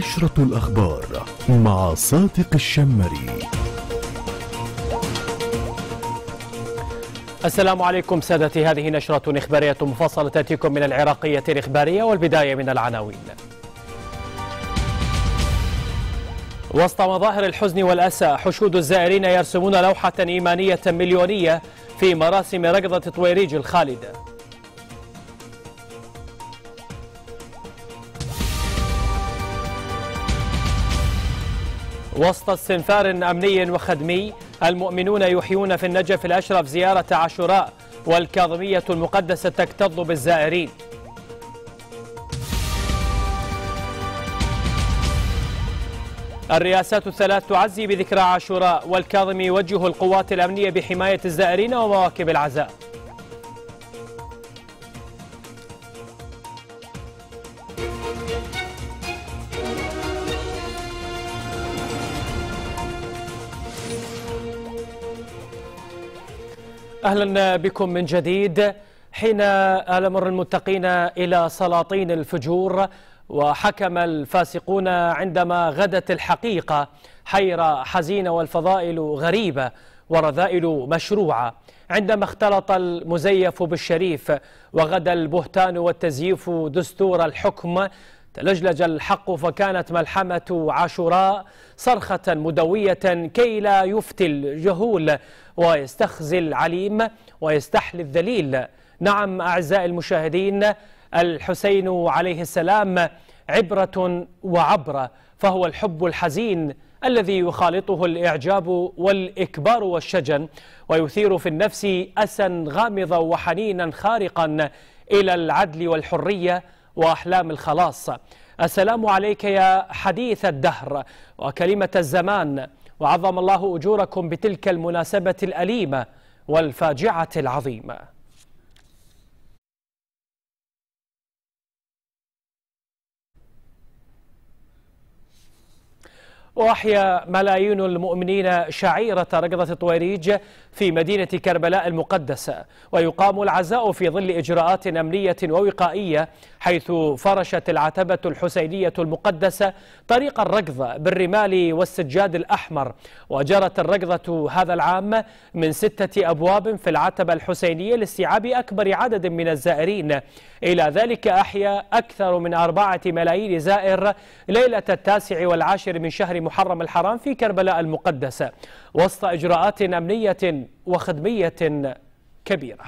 نشرة الأخبار مع صادق الشمري. السلام عليكم سادتي، هذه نشرة إخبارية مفصلة تأتيكم من العراقية الإخبارية، والبداية من العناوين. وسط مظاهر الحزن والأسى، حشود الزائرين يرسمون لوحة إيمانية مليونية في مراسم ركضة طويريج الخالدة. وسط استنفار أمني وخدمي، المؤمنون يحيون في النجف الأشرف زيارة عاشوراء، والكاظمية المقدسة تكتظ بالزائرين. الرئاسات الثلاث تعزي بذكرى عاشوراء، والكاظمي يوجه القوات الأمنية بحماية الزائرين ومواكب العزاء. أهلا بكم من جديد. حين أمر المتقين إلى سلاطين الفجور، وحكم الفاسقون عندما غدت الحقيقة حيرة حزينة والفضائل غريبة ورذائل مشروعة، عندما اختلط المزيف بالشريف وغدا البهتان والتزييف دستور الحكم، تلجلج الحق فكانت ملحمة عاشوراء صرخة مدوية كي لا يفتي الجهول ويستخزي العليم ويستحلي الذليل. نعم أعزائي المشاهدين، الحسين عليه السلام عبرة وعبرة، فهو الحب الحزين الذي يخالطه الإعجاب والإكبار والشجن، ويثير في النفس أسا غامضا وحنينا خارقا إلى العدل والحرية وأحلام الخلاص. السلام عليك يا حديث الدهر وكلمة الزمان، وعظم الله أجوركم بتلك المناسبة الأليمة والفاجعة العظيمة. وأحيا ملايين المؤمنين شعيرة ركضة طويريج في مدينة كربلاء المقدسة، ويقام العزاء في ظل إجراءات أمنية ووقائية، حيث فرشت العتبة الحسينية المقدسة طريق الركض بالرمال والسجاد الأحمر. وجرت الركضة هذا العام من 6 أبواب في العتبة الحسينية لاستيعاب أكبر عدد من الزائرين. إلى ذلك أحيا أكثر من 4 ملايين زائر ليلة 9 و10 من شهر محرم الحرام في كربلاء المقدسة، وسط إجراءات أمنية وخدمية كبيرة.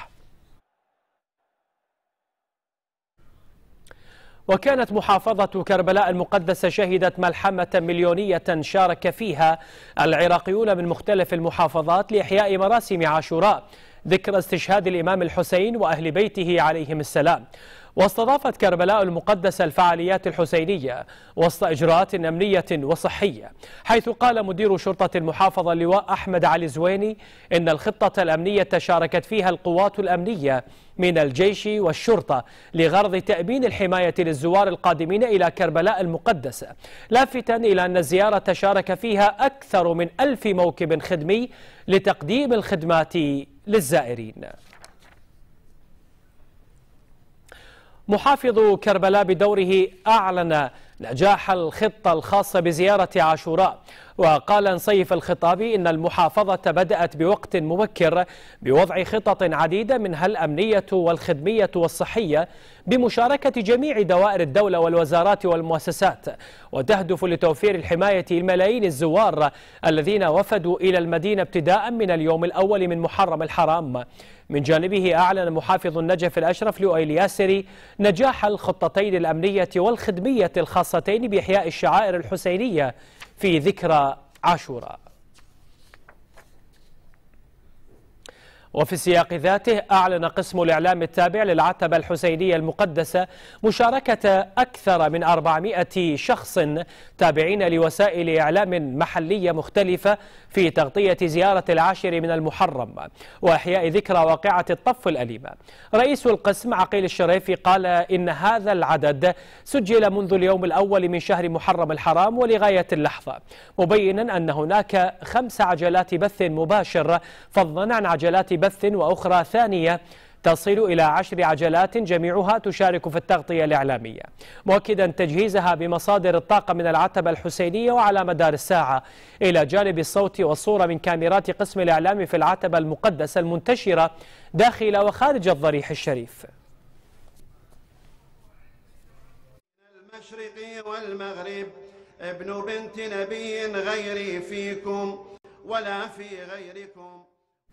وكانت محافظة كربلاء المقدسة شهدت ملحمة مليونية شارك فيها العراقيون من مختلف المحافظات لإحياء مراسم عاشوراء، ذكرى استشهاد الإمام الحسين وأهل بيته عليهم السلام. واستضافت كربلاء المقدسة الفعاليات الحسينية وسط إجراءات أمنية وصحية، حيث قال مدير شرطة المحافظة اللواء أحمد علي زويني إن الخطة الأمنية شاركت فيها القوات الأمنية من الجيش والشرطة لغرض تأمين الحماية للزوار القادمين إلى كربلاء المقدسة، لافتاً إلى أن الزيارة شارك فيها أكثر من 1000 موكب خدمي لتقديم الخدمات للزائرين. محافظ كربلاء بدوره أعلن نجاح الخطة الخاصة بزيارة عاشوراء، وقال نصيف الخطابي إن المحافظة بدأت بوقت مبكر بوضع خطط عديدة منها الأمنية والخدمية والصحية بمشاركة جميع دوائر الدولة والوزارات والمؤسسات، وتهدف لتوفير الحماية لملايين الزوار الذين وفدوا إلى المدينة ابتداء من اليوم الأول من محرم الحرام. من جانبه أعلن محافظ النجف الأشرف لؤي الياسري نجاح الخطتين الأمنية والخدمية الخاصتين بإحياء الشعائر الحسينية في ذكرى عاشوراء. وفي السياق ذاته أعلن قسم الإعلام التابع للعتبة الحسينية المقدسة مشاركة أكثر من 400 شخص تابعين لوسائل إعلام محلية مختلفة في تغطية زيارة 10 من المحرم وإحياء ذكرى واقعة الطف الأليمة. رئيس القسم عقيل الشريفي قال إن هذا العدد سجل منذ اليوم الأول من شهر محرم الحرام ولغاية اللحظة، مبينا أن هناك 5 عجلات بث مباشر فضلا عن عجلات بث وأخرى ثانية تصل إلى 10 عجلات جميعها تشارك في التغطية الإعلامية، مؤكدا تجهيزها بمصادر الطاقة من العتبة الحسينية وعلى مدار الساعة، إلى جانب الصوت والصورة من كاميرات قسم الإعلام في العتبة المقدسة المنتشرة داخل وخارج الضريح الشريف. المشرق والمغرب ابن بنت نبي غيري فيكم ولا في غيركم.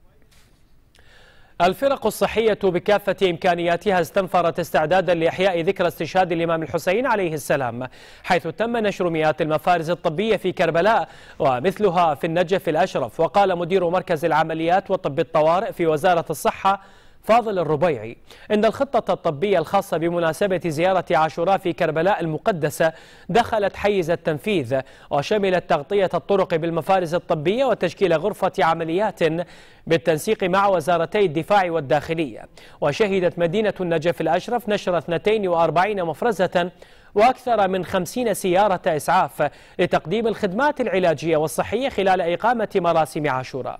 الفرق الصحية بكافة إمكانياتها استنفرت استعدادا لإحياء ذكرى استشهاد الإمام الحسين عليه السلام، حيث تم نشر مئات المفارز الطبية في كربلاء ومثلها في النجف الأشرف. وقال مدير مركز العمليات وطب الطوارئ في وزارة الصحة فاضل الربيعي إن الخطة الطبية الخاصة بمناسبة زيارة عاشوراء في كربلاء المقدسة دخلت حيز التنفيذ، وشملت تغطية الطرق بالمفارز الطبية وتشكيل غرفة عمليات بالتنسيق مع وزارتي الدفاع والداخلية. وشهدت مدينة النجف الأشرف نشر 42 مفرزة وأكثر من 50 سيارة إسعاف لتقديم الخدمات العلاجية والصحية خلال إقامة مراسم عاشوراء.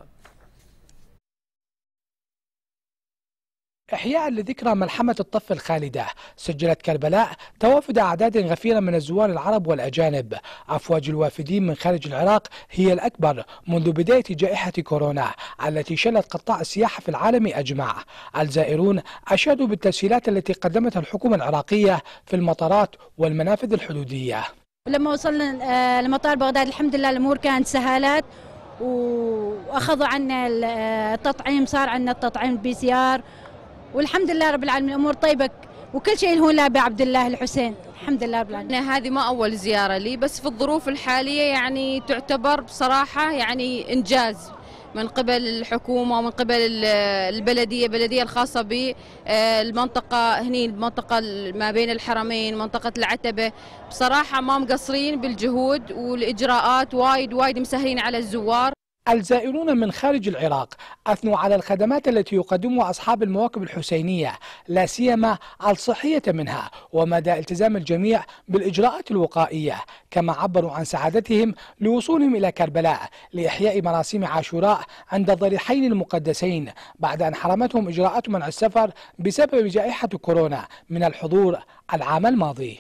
إحياء لذكرى ملحمة الطف الخالدة، سجلت كربلاء توافد أعداد غفيرة من الزوار العرب والأجانب. أفواج الوافدين من خارج العراق هي الأكبر منذ بداية جائحة كورونا التي شلت قطاع السياحة في العالم أجمع. الزائرون أشادوا بالتسهيلات التي قدمتها الحكومة العراقية في المطارات والمنافذ الحدودية. لما وصلنا لمطار بغداد الحمد لله الأمور كانت سهالات، وأخذوا عنا التطعيم، صار عنا التطعيم PCR، والحمد لله رب العالمين الامور طيبه وكل شيء هو لا بعبد الله الحسين، الحمد لله رب العالمين. هذه ما اول زياره لي، بس في الظروف الحاليه يعني تعتبر بصراحه يعني انجاز من قبل الحكومه ومن قبل البلديه الخاصه بالمنطقه هني، المنطقه ما بين الحرمين، منطقه العتبه، بصراحه ما مقصرين بالجهود والاجراءات، وايد مسهلين على الزوار. الزائرون من خارج العراق أثنوا على الخدمات التي يقدمها أصحاب المواكب الحسينية، لا سيما الصحية منها، ومدى التزام الجميع بالإجراءات الوقائية، كما عبروا عن سعادتهم لوصولهم إلى كربلاء لإحياء مراسم عاشوراء عند الضريحين المقدسين بعد أن حرمتهم إجراءات منع السفر بسبب جائحة كورونا من الحضور العام الماضي.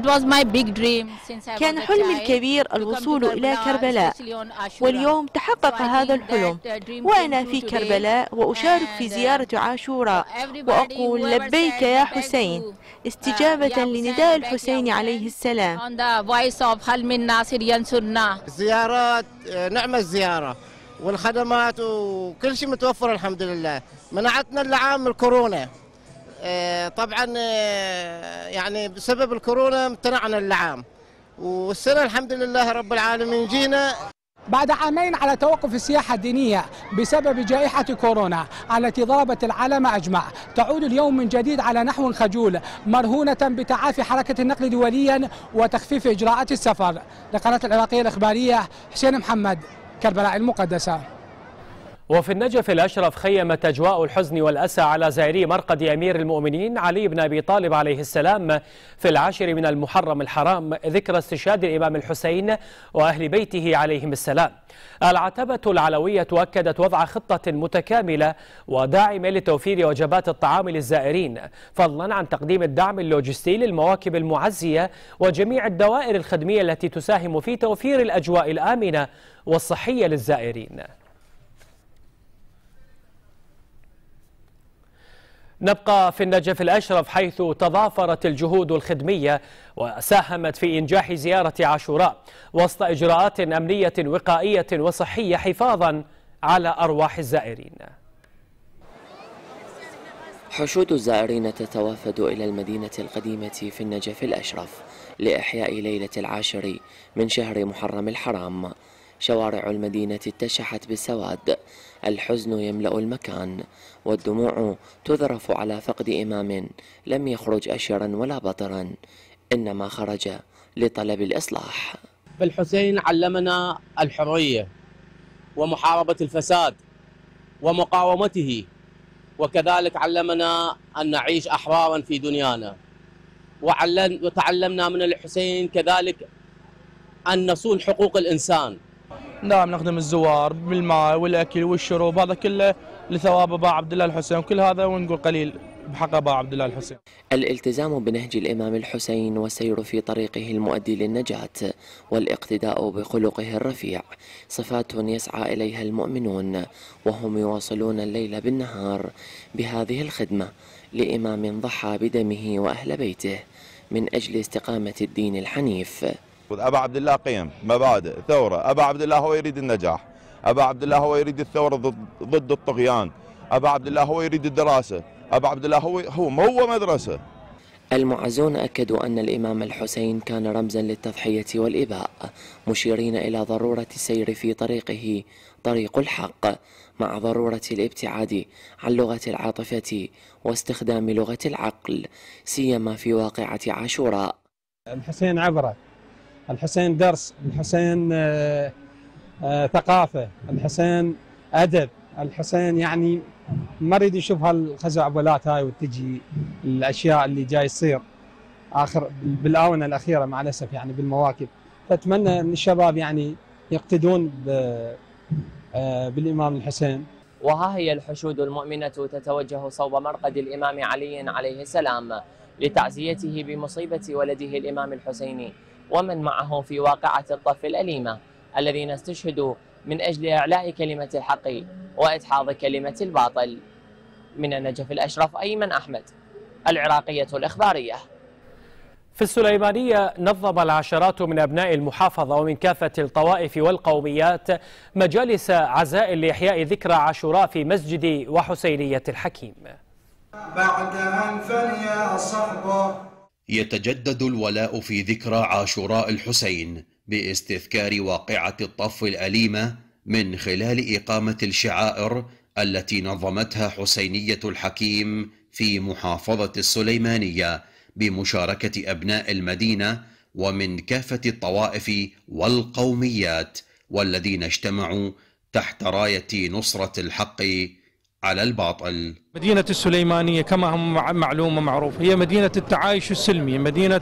كان حلمي الكبير الوصول إلى كربلاء، واليوم تحقق هذا الحلم، وأنا في كربلاء وأشارك في زيارة عاشوراء وأقول لبيك يا حسين، استجابة لنداء الحسين عليه السلام. الزيارات نعم الزيارة والخدمات وكل شيء متوفر الحمد لله. منعتنا اللعام الكورونا، طبعا يعني بسبب الكورونا امتنعنا اللعام، والسنة الحمد لله رب العالمين جينا بعد عامين على توقف السياحة الدينية بسبب جائحة كورونا التي ضربت العالم أجمع. تعود اليوم من جديد على نحو خجول، مرهونة بتعافي حركة النقل دوليا وتخفيف إجراءات السفر. لقناة العراقية الإخبارية، حسين محمد، كربلاء المقدسة. وفي النجف الأشرف خيمت أجواء الحزن والأسى على زائري مرقد أمير المؤمنين علي بن أبي طالب عليه السلام في 10 من المحرم الحرام، ذكرى استشهاد الإمام الحسين وأهل بيته عليهم السلام. العتبة العلوية أكدت وضع خطة متكاملة وداعمة لتوفير وجبات الطعام للزائرين، فضلا عن تقديم الدعم اللوجستي للمواكب المعزية وجميع الدوائر الخدمية التي تساهم في توفير الأجواء الآمنة والصحية للزائرين. نبقى في النجف الأشرف حيث تضافرت الجهود الخدمية وساهمت في إنجاح زيارة عاشوراء وسط إجراءات أمنية وقائية وصحية حفاظا على أرواح الزائرين. حشود الزائرين تتوافد إلى المدينة القديمة في النجف الأشرف لإحياء ليلة 10 من شهر محرم الحرام. شوارع المدينة اتشحت بالسواد، الحزن يملأ المكان، والدموع تذرف على فقد إمام لم يخرج أشرا ولا بطرا، إنما خرج لطلب الإصلاح. فالحسين علمنا الحرية ومحاربة الفساد ومقاومته، وكذلك علمنا أن نعيش أحرارا في دنيانا، وتعلمنا من الحسين كذلك أن نصون حقوق الإنسان. نعم، نخدم الزوار بالماء والأكل والشرب، هذا كله لثواب أبا عبد الله الحسين، كل هذا ونقول قليل بحق أبا عبد الله الحسين. الالتزام بنهج الإمام الحسين والسير في طريقه المؤدي للنجاة والاقتداء بخلقه الرفيع صفات يسعى إليها المؤمنون، وهم يواصلون الليل بالنهار بهذه الخدمة لإمام ضحى بدمه وأهل بيته من أجل استقامة الدين الحنيف. أبا عبد الله قيم، مبادئ، ثورة. أبا عبد الله هو يريد النجاح، أبا عبد الله هو يريد الثورة ضد الطغيان، أبا عبد الله هو يريد الدراسة، أبا عبد الله هو مدرسة. المعزون أكدوا أن الإمام الحسين كان رمزا للتضحية والإباء، مشيرين إلى ضرورة السير في طريقه طريق الحق، مع ضرورة الابتعاد عن لغة العاطفة واستخدام لغة العقل، سيما في واقعة عاشوراء. الحسين عبرة، الحسين درس، الحسين ثقافة، الحسين أدب، الحسين يعني ما يريد يشوف هالخزعبلات هاي وتجي الأشياء اللي جاي تصير بالآونة الأخيرة مع الأسف يعني بالمواكب. فأتمنى أن الشباب يعني يقتدون بالإمام الحسين. وها هي الحشود المؤمنة تتوجه صوب مرقد الإمام علي عليه السلام لتعزيته بمصيبة ولده الإمام الحسيني ومن معه في واقعة الطف الأليمة الذين استشهدوا من أجل إعلاء كلمة الحق وإدحاض كلمة الباطل. من النجف الأشرف أيمن أحمد، العراقية الإخبارية. في السليمانية نظم العشرات من أبناء المحافظة ومن كافة الطوائف والقوميات مجالس عزاء لإحياء ذكرى عاشوراء في مسجد وحسينية الحكيم. بعد أن فني صحبه يتجدد الولاء في ذكرى عاشوراء الحسين باستذكار واقعة الطف الأليمة من خلال إقامة الشعائر التي نظمتها حسينية الحكيم في محافظة السليمانية بمشاركة أبناء المدينة ومن كافة الطوائف والقوميات، والذين اجتمعوا تحت راية نصرة الحق على الباطل. مدينة السليمانية كما هم معلوم ومعروف هي مدينة التعايش السلمي، مدينة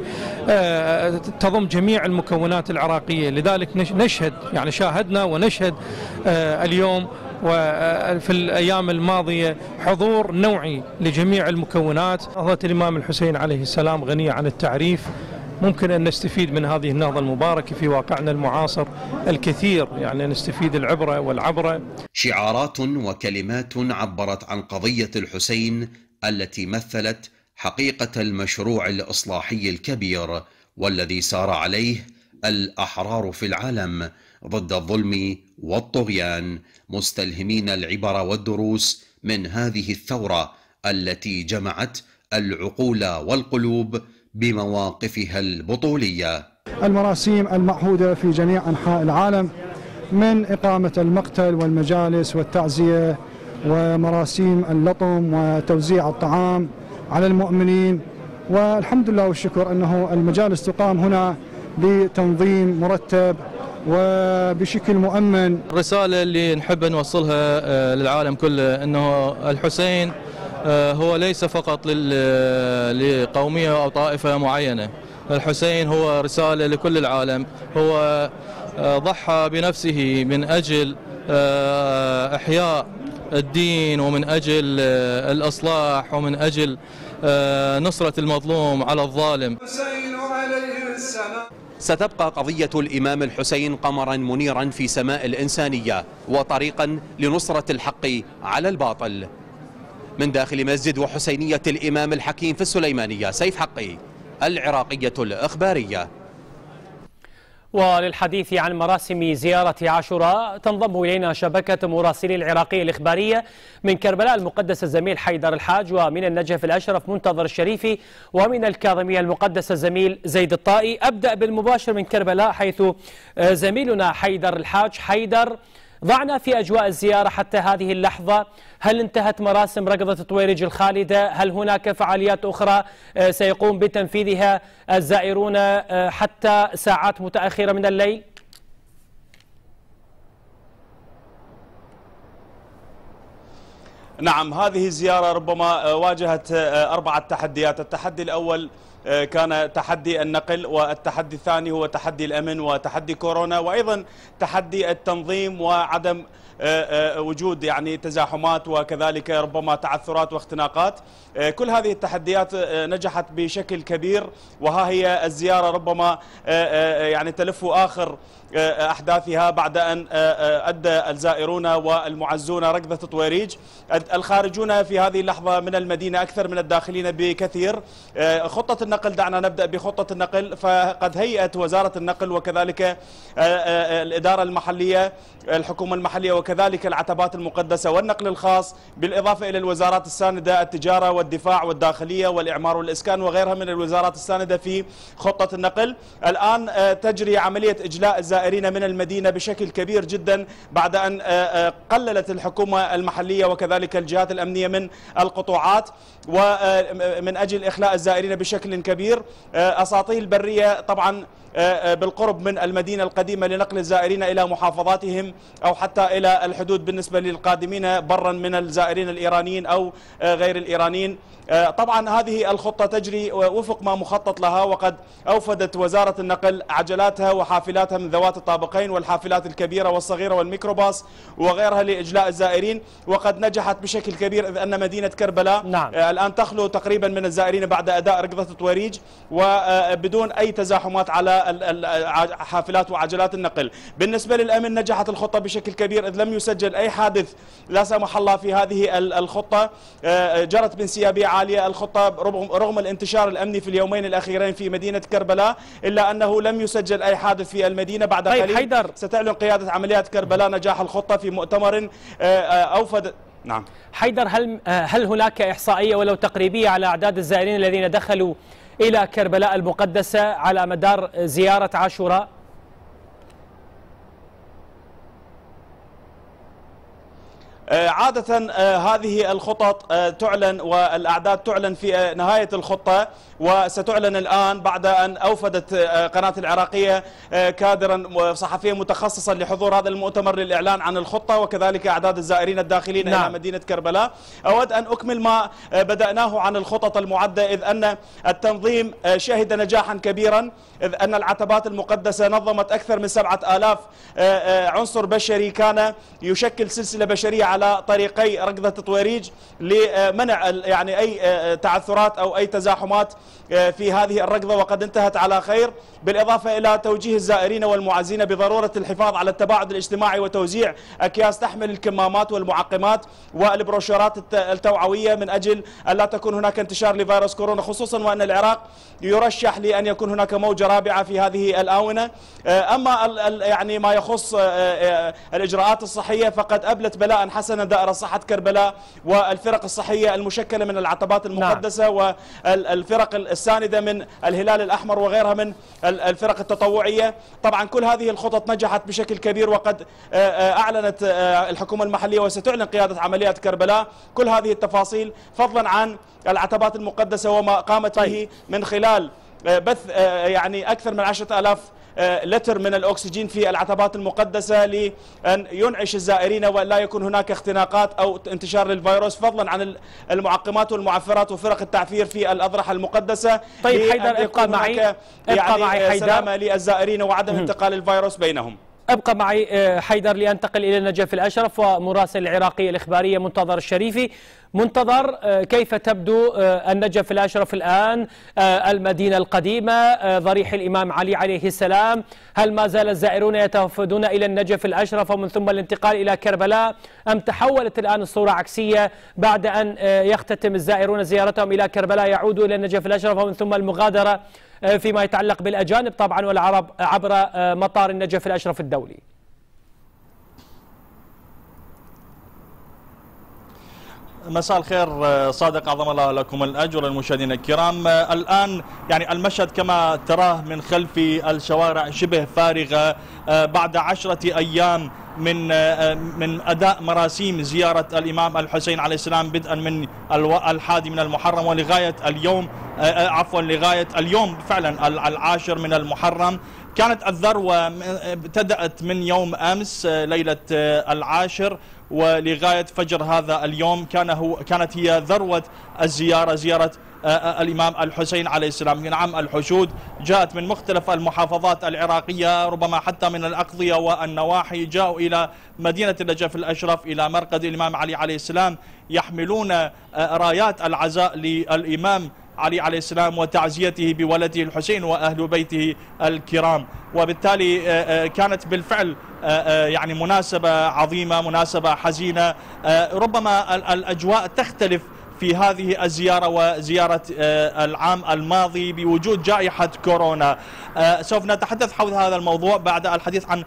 تضم جميع المكونات العراقية، لذلك نشهد يعني شاهدنا ونشهد اليوم وفي الأيام الماضية حضور نوعي لجميع المكونات. نهضة الإمام الحسين عليه السلام غنية عن التعريف، ممكن أن نستفيد من هذه النهضة المباركة في واقعنا المعاصر الكثير، يعني نستفيد العبرة والعبرة. شعارات وكلمات عبرت عن قضية الحسين التي مثلت حقيقة المشروع الإصلاحي الكبير والذي سار عليه الأحرار في العالم ضد الظلم والطغيان، مستلهمين العبر والدروس من هذه الثورة التي جمعت العقول والقلوب بمواقفها البطولية. المراسيم المعهودة في جميع أنحاء العالم من إقامة المقتل والمجالس والتعزية ومراسيم اللطم وتوزيع الطعام على المؤمنين، والحمد لله والشكر أنه المجالس تقام هنا بتنظيم مرتب وبشكل مؤمن. الرسالة اللي نحب نوصلها للعالم كله أنه الحسين هو ليس فقط لقومية أو طائفة معينة، الحسين هو رسالة لكل العالم، هو ضحى بنفسه من أجل إحياء الدين ومن أجل الإصلاح ومن أجل نصرة المظلوم على الظالم. ستبقى قضية الإمام الحسين قمرا منيرا في سماء الإنسانية وطريقا لنصرة الحق على الباطل. من داخل مسجد وحسينية الإمام الحكيم في السليمانية، سيف حقي، العراقية الإخبارية. وللحديث عن مراسم زيارة عاشوراء تنضم إلينا شبكة مراسلي العراقية الإخبارية من كربلاء المقدس الزميل حيدر الحاج، ومن النجف الأشرف منتظر الشريفي، ومن الكاظمية المقدسة الزميل زيد الطائي. أبدأ بالمباشر من كربلاء حيث زميلنا حيدر الحاج. حيدر، ضعنا في أجواء الزيارة حتى هذه اللحظة، هل انتهت مراسم ركضة طويرج الخالدة؟ هل هناك فعاليات أخرى سيقوم بتنفيذها الزائرون حتى ساعات متأخرة من الليل؟ نعم، هذه الزيارة ربما واجهت 4 تحديات. التحدي الأول كان تحدي النقل، والتحدي الثاني هو تحدي الأمن وتحدي كورونا، وأيضا تحدي التنظيم وعدم وجود يعني تزاحمات وكذلك ربما تعثرات واختناقات. كل هذه التحديات نجحت بشكل كبير، وها هي الزيارة ربما يعني تلف آخر أحداثها بعد أن أدى الزائرون والمعزون ركضة طويريج. الخارجون في هذه اللحظة من المدينة أكثر من الداخلين بكثير. خطة النقل، دعنا نبدأ بخطة النقل. فقد هيئت وزارة النقل وكذلك الإدارة المحلية، الحكومة المحلية، وكذلك العتبات المقدسة والنقل الخاص، بالإضافة إلى الوزارات الساندة، التجارة والدفاع والداخلية والإعمار والإسكان وغيرها من الوزارات الساندة في خطة النقل. الآن تجري عملية إجلاء الزائرين من المدينة بشكل كبير جدا بعد أن قللت الحكومة المحلية وكذلك الجهات الأمنية من القطوعات، ومن أجل إخلاء الزائرين بشكل كبير. أساطيل البرية طبعا بالقرب من المدينة القديمة لنقل الزائرين إلى محافظاتهم أو حتى إلى الحدود بالنسبة للقادمين برا من الزائرين الإيرانيين أو غير الإيرانيين. طبعا هذه الخطة تجري وفق ما مخطط لها، وقد أوفدت وزارة النقل عجلاتها وحافلاتها من ذوات الطابقين والحافلات الكبيرة والصغيرة والميكروباص وغيرها لإجلاء الزائرين، وقد نجحت بشكل كبير، إذ أن مدينة كربلاء الآن تخلو تقريبا من الزائرين بعد أداء ركضة طويريج وبدون أي تزاحمات على حافلات وعجلات النقل. بالنسبة للأمن نجحت الخطة بشكل كبير، إذ لم يسجل أي حادث لا سمح الله في هذه الخطة. جرت بانسيابية عالية الخطة رغم الانتشار الأمني في اليومين الأخيرين في مدينة كربلاء، إلا أنه لم يسجل أي حادث في المدينة. بعد قليل ستعلن قيادة عمليات كربلاء نجاح الخطة في مؤتمر أوفد. نعم حيدر، هل هناك إحصائية ولو تقريبية على أعداد الزائرين الذين دخلوا إلى كربلاء المقدسة على مدار زيارة عاشوراء؟ عادة هذه الخطط تعلن والأعداد تعلن في نهاية الخطة، وستعلن الآن بعد أن أوفدت قناة العراقية كادرا صحفيا متخصصا لحضور هذا المؤتمر للإعلان عن الخطة وكذلك أعداد الزائرين الداخلين إلى مدينة كربلاء. أود أن أكمل ما بدأناه عن الخطط المعدة، إذ أن التنظيم شهد نجاحا كبيرا، إذ أن العتبات المقدسة نظمت أكثر من 7000 عنصر بشري كان يشكل سلسلة بشرية على طريقي ركضة طويريج لمنع يعني أي تعثرات أو أي تزاحمات في هذه الركضة، وقد انتهت على خير. بالإضافة إلى توجيه الزائرين والمعزين بضرورة الحفاظ على التباعد الاجتماعي وتوزيع أكياس تحمل الكمامات والمعقمات والبروشورات التوعوية من أجل أن لا تكون هناك انتشار لفيروس كورونا، خصوصا وأن العراق يرشح لأن يكون هناك موجة رابعة في هذه الآونة. أما يعني ما يخص الإجراءات الصحية فقد أبلت بلاء حسنا دائرة صحة كربلاء والفرق الصحية المشكلة من العتبات المقدسة والفرق الساندة من الهلال الأحمر وغيرها من الفرق التطوعية. طبعا كل هذه الخطط نجحت بشكل كبير، وقد أعلنت الحكومة المحلية وستعلن قيادة عمليات كربلاء كل هذه التفاصيل، فضلا عن العتبات المقدسة وما قامت به من خلال بث يعني أكثر من 10,000 لتر من الأكسجين في العتبات المقدسة لأن ينعش الزائرين ولا يكون هناك اختناقات أو انتشار للفيروس، فضلا عن المعقمات والمعفرات وفرق التعفير في الأضرحة المقدسة. طيب حيدر، ابقى معي حيدر، سلامة للزائرين وعدم انتقال الفيروس بينهم. ابقى معي حيدر لأنتقل إلى النجف الأشرف ومراسل العراقية الإخبارية منتظر الشريفي. منتظر، كيف تبدو النجف الأشرف الآن، المدينة القديمة، ضريح الإمام علي عليه السلام؟ هل ما زال الزائرون يتوافدون إلى النجف الأشرف ومن ثم الانتقال إلى كربلاء، أم تحولت الآن الصورة عكسية بعد أن يختتم الزائرون زيارتهم إلى كربلاء يعودوا إلى النجف الأشرف ومن ثم المغادرة فيما يتعلق بالأجانب طبعا والعرب عبر مطار النجف الأشرف الدولي؟ مساء الخير صادق، أعظم الله لكم الأجر. المشاهدين الكرام، الآن يعني المشهد كما تراه من خلفي، الشوارع شبه فارغة بعد 10 أيام من أداء مراسيم زيارة الإمام الحسين عليه السلام، بدءا من 1 من المحرم ولغاية اليوم، لغاية اليوم فعلا 10 من المحرم. كانت الذروة ابتدأت من يوم أمس ليلة العاشر ولغاية فجر هذا اليوم كانت هي ذروة الزيارة، زيارة الإمام الحسين عليه السلام. نعم، الحشود جاءت من مختلف المحافظات العراقية، ربما حتى من الأقضية والنواحي، جاءوا إلى مدينة النجف الأشرف إلى مرقد الإمام علي عليه السلام يحملون رايات العزاء للإمام علي عليه السلام وتعزيته بولده الحسين وأهل بيته الكرام. وبالتالي كانت بالفعل يعني مناسبة عظيمة، مناسبة حزينة. ربما الأجواء تختلف في هذه الزيارة وزيارة العام الماضي بوجود جائحة كورونا. سوف نتحدث حول هذا الموضوع بعد الحديث عن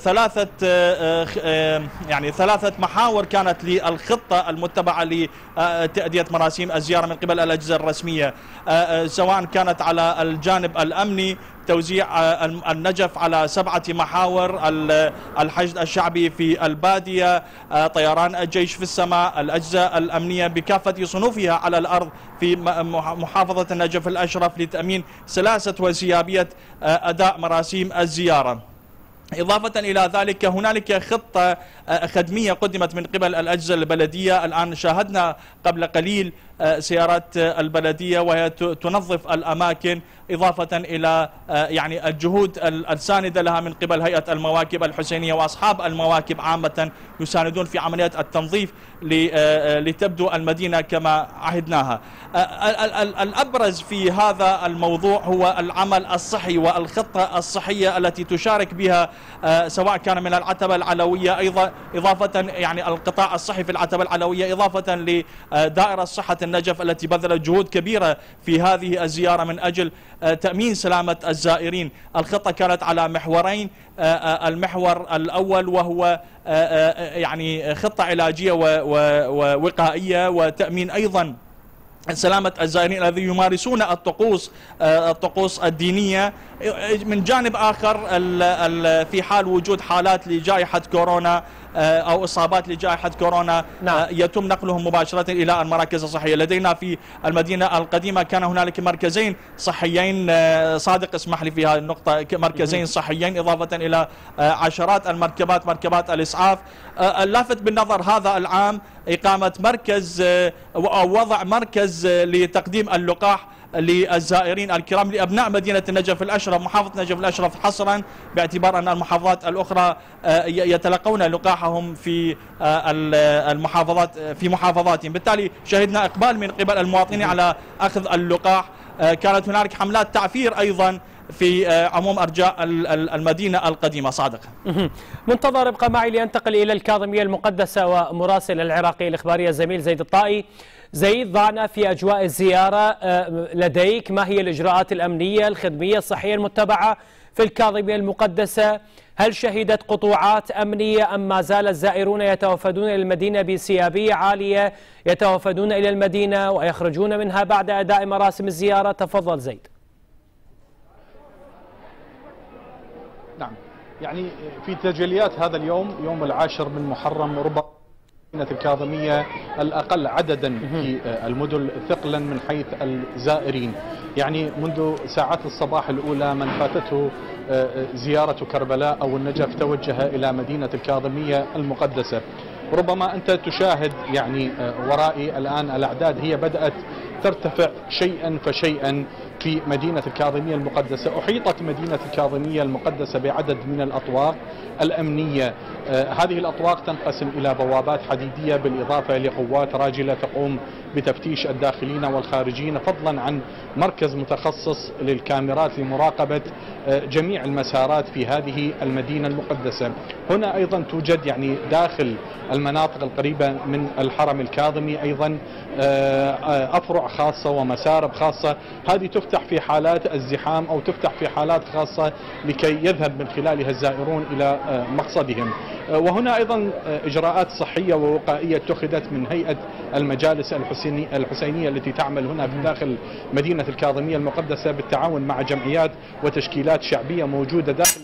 ثلاثة محاور كانت للخطة المتبعة لتأدية مراسيم الزيارة من قبل الأجهزة الرسمية، سواء كانت على الجانب الأمني توزيع النجف على 7 محاور، الحشد الشعبي في البادية، طيران الجيش في السماء، الأجهزة الأمنية بكافة صنوفها على الأرض في محافظة النجف الأشرف لتأمين سلاسة وسيابية أداء مراسيم الزيارة. إضافة إلى ذلك هنالك خطة خدمية قدمت من قبل الأجهزة البلدية. الآن شاهدنا قبل قليل سيارات البلدية وهي تنظف الأماكن، إضافة إلى يعني الجهود الساندة لها من قبل هيئة المواكب الحسينية وأصحاب المواكب عامة يساندون في عملية التنظيف لتبدو المدينة كما عهدناها. الأبرز في هذا الموضوع هو العمل الصحي والخطة الصحية التي تشارك بها سواء كان من العتبة العلوية أيضا، إضافة يعني القطاع الصحي في العتبة العلوية، إضافة لدائرة صحة النجف التي بذلت جهود كبيرة في هذه الزيارة من أجل تأمين سلامة الزائرين. الخطة كانت على محورين، المحور الأول وهو يعني خطة علاجية ووقائية وتأمين أيضا سلامة الزائرين الذين يمارسون الطقوس الدينية. من جانب آخر في حال وجود حالات لجائحة كورونا أو إصابات لجائحة كورونا يتم نقلهم مباشرة إلى المراكز الصحية. لدينا في المدينة القديمة كان هنالك مركزين صحيين، صادق اسمح لي في هذه النقطة، مركزين صحيين إضافة إلى عشرات المركبات، مركبات الإسعاف. اللافت بالنظر هذا العام إقامة مركز أو وضع مركز لتقديم اللقاح للزائرين الكرام لأبناء مدينة النجف الأشرف، محافظة النجف الأشرف حصرا، باعتبار أن المحافظات الأخرى يتلقون لقاحهم في المحافظات في محافظاتهم. بالتالي شهدنا إقبال من قبل المواطنين على أخذ اللقاح. كانت هنالك حملات تعفير أيضا في عموم أرجاء المدينة القديمة. صادق منتظر، ابقى معي لأنتقل إلى الكاظمية المقدسة ومراسل العراقي الإخبارية الزميل زيد الطائي. زيد، ضعنا في أجواء الزيارة لديك، ما هي الإجراءات الأمنية الخدمية الصحية المتبعة في الكاظمية المقدسة؟ هل شهدت قطوعات أمنية أم ما زال الزائرون يتوافدون إلى المدينة بسيابية عالية، يتوافدون إلى المدينة ويخرجون منها بعد أداء مراسم الزيارة؟ تفضل زيد. نعم، يعني في تجليات هذا اليوم، يوم العاشر من محرم، ربما مدينة الكاظمية الأقل عددا في المدن ثقلا من حيث الزائرين. يعني منذ ساعات الصباح الأولى من فاتته زيارة كربلاء أو النجف توجه إلى مدينة الكاظمية المقدسة. ربما أنت تشاهد يعني ورائي الآن الأعداد هي بدأت ترتفع شيئا فشيئا في مدينة الكاظمية المقدسة. أحيطت مدينة الكاظمية المقدسة بعدد من الأطواق الأمنية. هذه الأطواق تنقسم إلى بوابات حديدية بالإضافة لقوات راجلة تقوم بتفتيش الداخلين والخارجين، فضلا عن مركز متخصص للكاميرات لمراقبة جميع المسارات في هذه المدينة المقدسة. هنا أيضا توجد يعني داخل المناطق القريبة من الحرم الكاظمي أيضا أفرع خاصة ومسارب خاصة، هذه تفتح في حالات الزحام أو تفتح في حالات خاصة لكي يذهب من خلالها الزائرون إلى مقصدهم. وهنا أيضا إجراءات صحية ووقائية اتخذت من هيئة المجالس الحسينية التي تعمل هنا في داخل مدينة الكاظمية المقدسة بالتعاون مع جمعيات وتشكيلات شعبية موجودة داخل المدينة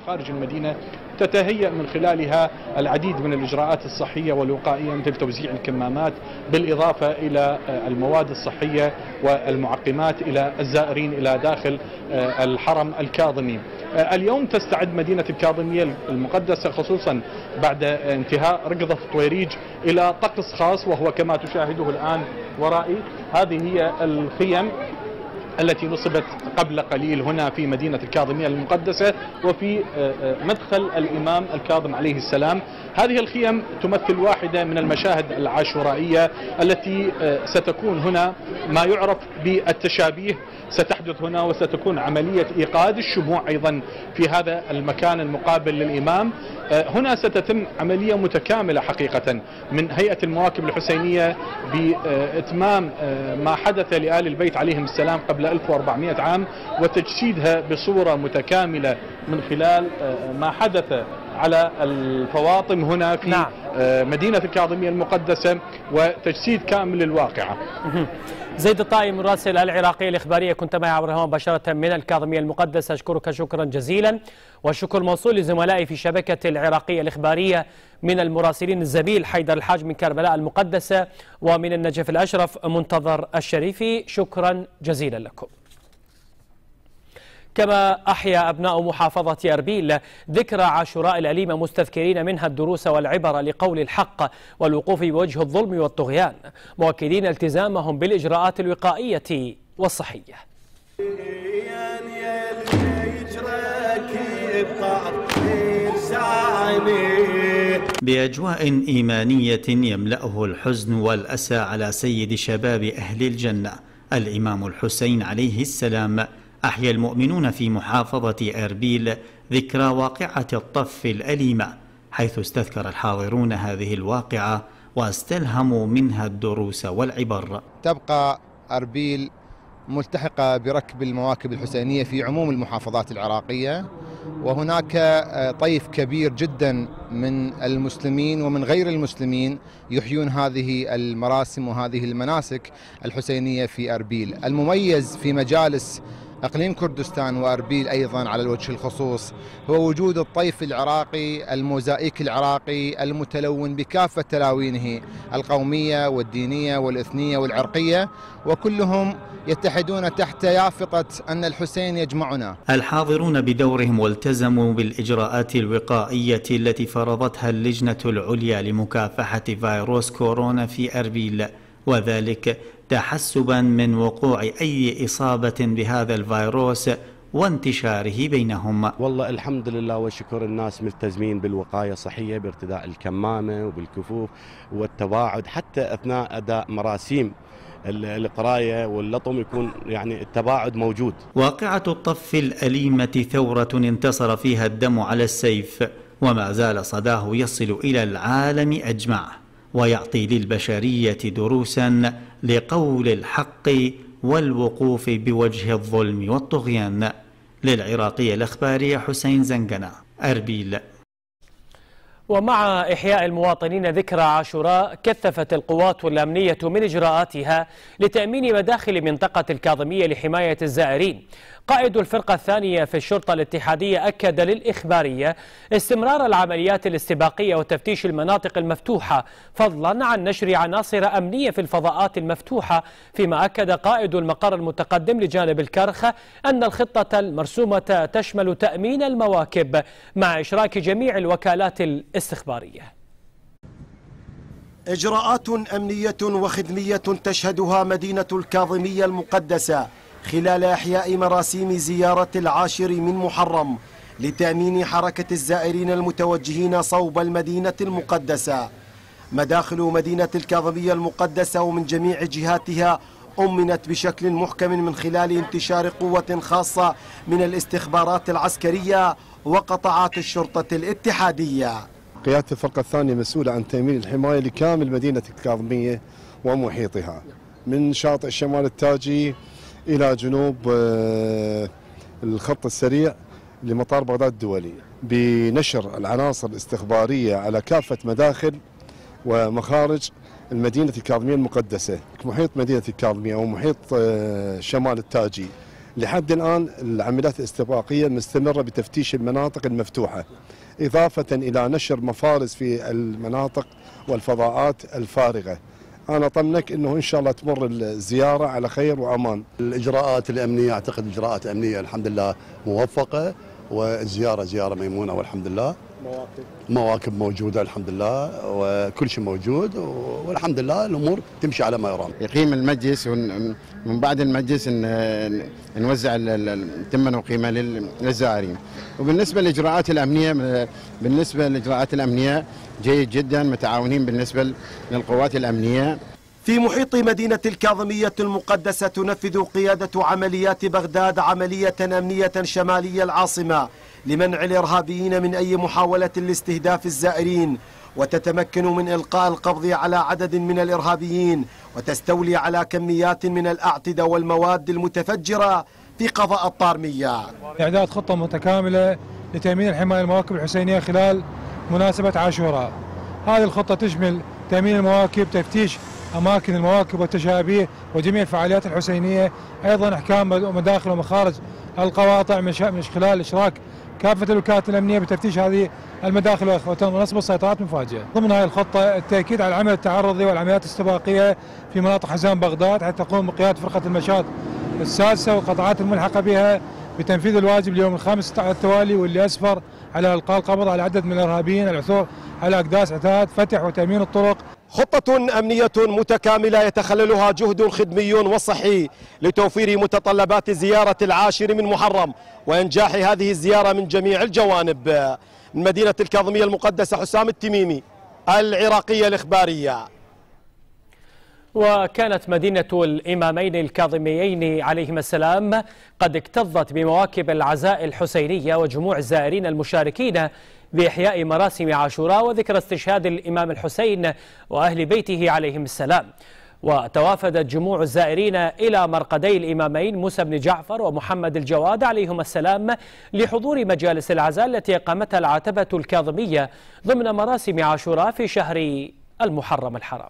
خارج المدينة تتهيأ من خلالها العديد من الإجراءات الصحية والوقائية مثل توزيع الكمامات بالإضافة إلى المواد الصحية والمعقمات إلى الزائرين إلى داخل الحرم الكاظمي. اليوم تستعد مدينة الكاظمية المقدسة خصوصا بعد انتهاء ركضة طويريج إلى طقس خاص، وهو كما تشاهده الآن ورائي. هذه هي الخيم التي نصبت قبل قليل هنا في مدينة الكاظمية المقدسة وفي مدخل الإمام الكاظم عليه السلام. هذه الخيم تمثل واحدة من المشاهد العاشورائية التي ستكون هنا. ما يعرف بالتشابيه ستحدث هنا، وستكون عملية إيقاد الشموع أيضا في هذا المكان المقابل للإمام. هنا ستتم عملية متكاملة حقيقة من هيئة المواكب الحسينية بإتمام ما حدث لآل البيت عليهم السلام قبل 1400 عام وتجسيدها بصورة متكاملة من خلال ما حدث على الفواطم هنا في مدينة الكاظمية المقدسة وتجسيد كامل للواقعة. زيد الطائي مراسل العراقية الإخبارية كنت معي عبر الهواء مباشرة من الكاظمية المقدسة، أشكرك شكرا جزيلا، والشكر موصول لزملائي في شبكة العراقية الإخبارية من المراسلين الزميل حيدر الحاج من كربلاء المقدسة ومن النجف الأشرف منتظر الشريفي، شكرا جزيلا لكم. كما أحيا أبناء محافظة أربيل ذكرى عاشوراء الأليمة مستذكرين منها الدروس والعبر لقول الحق والوقوف بوجه الظلم والطغيان، مؤكدين التزامهم بالإجراءات الوقائية والصحية. بأجواء إيمانية يملأه الحزن والأسى على سيد شباب أهل الجنة الإمام الحسين عليه السلام، أحيا المؤمنون في محافظة أربيل ذكرى واقعة الطف الأليمة، حيث استذكر الحاضرون هذه الواقعة واستلهموا منها الدروس والعبر. تبقى أربيل ملتحقة بركب المواكب الحسينية في عموم المحافظات العراقية، وهناك طيف كبير جدا من المسلمين ومن غير المسلمين يحيون هذه المراسم وهذه المناسك الحسينية في أربيل. المميز في مجالس أقليم كردستان وأربيل أيضا على الوجه الخصوص هو وجود الطيف العراقي الموزايك العراقي المتلون بكافة تلاوينه القومية والدينية والإثنية والعرقية، وكلهم يتحدون تحت يافطة أن الحسين يجمعنا. الحاضرون بدورهم والتزموا بالإجراءات الوقائية التي فرضتها اللجنة العليا لمكافحة فيروس كورونا في أربيل، وذلك تحسبا من وقوع أي إصابة بهذا الفيروس وانتشاره بينهم. والله الحمد لله والشكر، الناس ملتزمين بالوقاية الصحية بارتداء الكمامة وبالكفوف والتباعد، حتى أثناء أداء مراسيم القراية واللطم يكون يعني التباعد موجود. واقعة الطف الأليمة ثورة انتصر فيها الدم على السيف، وما زال صداه يصل إلى العالم أجمع ويعطي للبشرية دروسا لقول الحق والوقوف بوجه الظلم والطغيان. للعراقية الإخبارية حسين زنقنة، أربيل. ومع إحياء المواطنين ذكرى عاشوراء، كثفت القوات الأمنية من إجراءاتها لتأمين مداخل منطقة الكاظمية لحماية الزائرين. قائد الفرقة الثانية في الشرطة الاتحادية أكد للإخبارية استمرار العمليات الاستباقية وتفتيش المناطق المفتوحة، فضلا عن نشر عناصر أمنية في الفضاءات المفتوحة. فيما أكد قائد المقر المتقدم لجانب الكرخ أن الخطة المرسومة تشمل تأمين المواكب مع إشراك جميع الوكالات الاستخبارية. إجراءات أمنية وخدمية تشهدها مدينة الكاظمية المقدسة خلال إحياء مراسيم زيارة العاشر من محرم لتأمين حركة الزائرين المتوجهين صوب المدينة المقدسة. مداخل مدينة الكاظمية المقدسة ومن جميع جهاتها أمنت بشكل محكم من خلال انتشار قوة خاصة من الاستخبارات العسكرية وقطاعات الشرطة الاتحادية. قيادة الفرقة الثانية مسؤولة عن تأمين الحماية لكامل مدينة الكاظمية ومحيطها من شاطئ الشمال التاجي إلى جنوب الخط السريع لمطار بغداد الدولي، بنشر العناصر الاستخبارية على كافة مداخل ومخارج المدينة الكاظمية المقدسة. محيط مدينة الكاظمية ومحيط شمال التاجي لحد الآن العمليات الاستباقية مستمرة بتفتيش المناطق المفتوحة، إضافة إلى نشر مفارز في المناطق والفضاءات الفارغة. أنا أطمنك أنه إن شاء الله تمر الزيارة على خير وأمان. الإجراءات الأمنية أعتقد إجراءات أمنية الحمد لله موفقة، والزيارة زيارة ميمونة والحمد لله. مواكب موجودة الحمد لله، وكل شيء موجود والحمد لله الأمور تمشي على ما يرام. يقيم المجلس ومن بعد المجلس نوزع التمن وقيمة للزائرين. وبالنسبة للإجراءات الأمنية جيد جدا، متعاونين بالنسبة للقوات الأمنية. في محيط مدينة الكاظمية المقدسة تنفذ قيادة عمليات بغداد عملية أمنية شمالية العاصمة لمنع الإرهابيين من أي محاولة لاستهداف الزائرين، وتتمكن من إلقاء القبض على عدد من الإرهابيين، وتستولي على كميات من الأعتدة والمواد المتفجرة في قضاء الطارمية. إعداد خطة متكاملة لتأمين الحماية المواكب الحسينية خلال مناسبة عاشوراء. هذه الخطة تشمل تأمين المواكب، تفتيش أماكن المواكب والتشابيه وجميع الفعاليات الحسينية، أيضا إحكام مداخل ومخارج القواطع من خلال إشراك كافة الوكالات الأمنية بتفتيش هذه المداخل ونصب السيطرات مفاجئة. ضمن هذه الخطة التأكيد على العمل التعرضي والعمليات الاستباقية في مناطق حزام بغداد، حتى تقوم بقيادة فرقة المشاة السادسة والقطاعات الملحقة بها بتنفيذ الواجب اليوم الخامس على التوالي، واللي أسفر على إلقاء القبض على عدد من الإرهابيين، العثور على أكداس عتاد، فتح وتأمين الطرق. خطة أمنية متكاملة يتخللها جهد خدمي وصحي لتوفير متطلبات زيارة العاشر من محرم وإنجاح هذه الزيارة من جميع الجوانب. من مدينة الكاظمية المقدسة حسام التميمي، العراقية الإخبارية. وكانت مدينة الإمامين الكاظميين عليهما السلام قد اكتظت بمواكب العزاء الحسينية وجموع الزائرين المشاركين بإحياء مراسم عاشوراء وذكرى استشهاد الإمام الحسين وأهل بيته عليهم السلام. وتوافدت جموع الزائرين إلى مرقدي الإمامين موسى بن جعفر ومحمد الجواد عليهما السلام لحضور مجالس العزاء التي أقامتها العتبة الكاظمية ضمن مراسم عاشوراء في شهر المحرم الحرام.